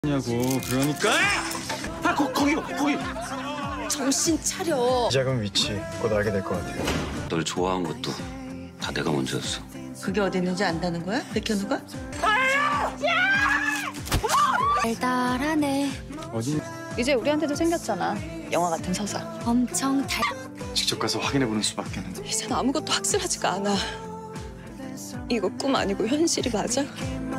냐고. 그러니까 거기 정신 차려. 이 작은 위치 곧 알게 될 것 같아요. 널 좋아한 것도 다 내가 먼저였어. 그게 어디 있는지 안다는 거야? 백현우가? 달달하네. 어디 이제 우리한테도 생겼잖아. 영화 같은 서사. 엄청 달. 직접 가서 확인해 보는 수밖에는. 이젠 아무것도 확실하지가 않아. 이거 꿈 아니고 현실이 맞아?